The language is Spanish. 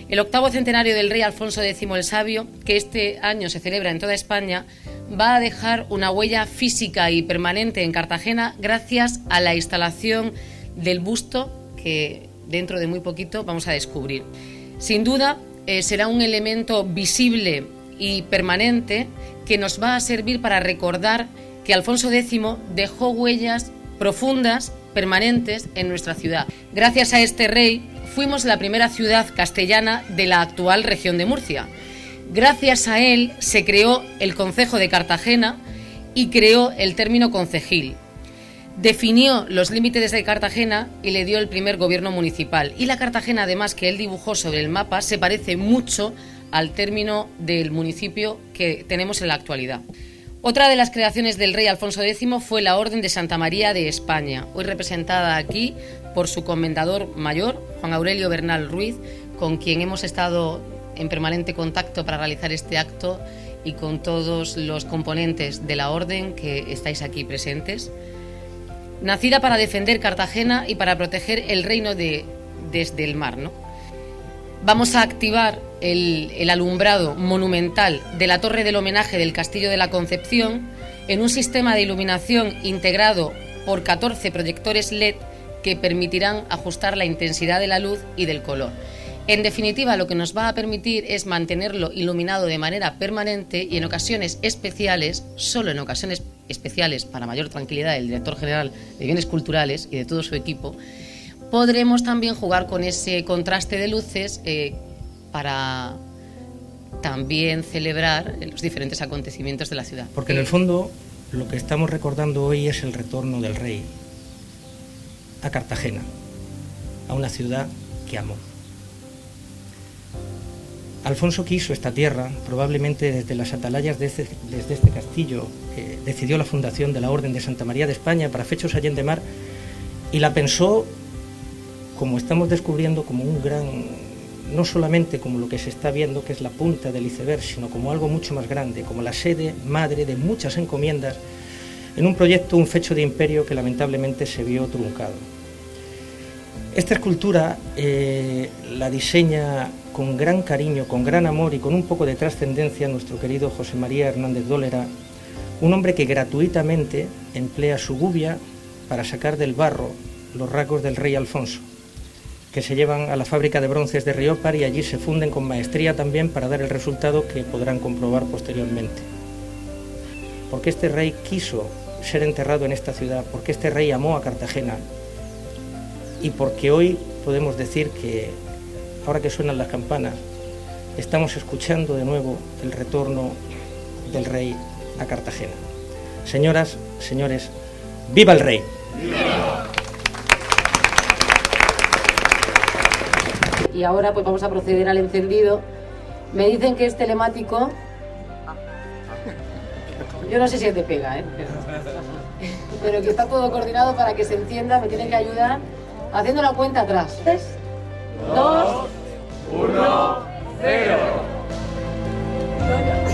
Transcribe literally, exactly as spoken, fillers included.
El octavo centenario del rey Alfonso décimo el Sabio, que este año se celebra en toda España, va a dejar una huella física y permanente en Cartagena gracias a la instalación del busto que dentro de muy poquito vamos a descubrir. Sin duda, eh, será un elemento visible y permanente que nos va a servir para recordar que Alfonso décimo dejó huellas profundas, permanentes en nuestra ciudad. Gracias a este rey fuimos la primera ciudad castellana de la actual región de Murcia. Gracias a él se creó el concejo de Cartagena y creó el término concejil. Definió los límites de Cartagena y le dio el primer gobierno municipal. Y la Cartagena, además, que él dibujó sobre el mapa, se parece mucho al término del municipio que tenemos en la actualidad. Otra de las creaciones del rey Alfonso décimo fue la Orden de Santa María de España, hoy representada aquí por su comendador mayor, Juan Aurelio Bernal Ruiz, con quien hemos estado en permanente contacto para realizar este acto, y con todos los componentes de la Orden que estáis aquí presentes. Nacida para defender Cartagena y para proteger el reino de, desde el mar, ¿no? Vamos a activar el, el alumbrado monumental de la Torre del Homenaje del Castillo de la Concepción en un sistema de iluminación integrado por catorce proyectores L E D que permitirán ajustar la intensidad de la luz y del color. En definitiva, lo que nos va a permitir es mantenerlo iluminado de manera permanente y en ocasiones especiales, solo en ocasiones especiales, para mayor tranquilidad del director general de Bienes Culturales y de todo su equipo, podremos también jugar con ese contraste de luces eh, para también celebrar los diferentes acontecimientos de la ciudad. Porque en el fondo lo que estamos recordando hoy es el retorno del rey a Cartagena, a una ciudad que amó. Alfonso quiso esta tierra, probablemente desde las atalayas de este, desde este castillo, que decidió la fundación de la Orden de Santa María de España para fechos Allende Mar, y la pensó, como estamos descubriendo, como un gran, no solamente como lo que se está viendo, que es la punta del iceberg, sino como algo mucho más grande, como la sede madre de muchas encomiendas, en un proyecto, un fecho de imperio que lamentablemente se vio truncado. Esta escultura eh, la diseña con gran cariño, con gran amor y con un poco de trascendencia nuestro querido José María Hernández Dólera, un hombre que gratuitamente emplea su gubia para sacar del barro los rasgos del rey Alfonso, que se llevan a la fábrica de bronces de Riópar y allí se funden con maestría también para dar el resultado que podrán comprobar posteriormente. Porque este rey quiso ser enterrado en esta ciudad, porque este rey amó a Cartagena, y porque hoy podemos decir que, ahora que suenan las campanas, estamos escuchando de nuevo el retorno del rey a Cartagena. Señoras, señores, ¡viva el rey! ¡Viva! Y ahora pues vamos a proceder al encendido. Me dicen que es telemático. Yo no sé si te pega, ¿eh? Pero, pero que está todo coordinado para que se encienda. Me tienen que ayudar haciendo la cuenta atrás. tres, dos, uno, cero.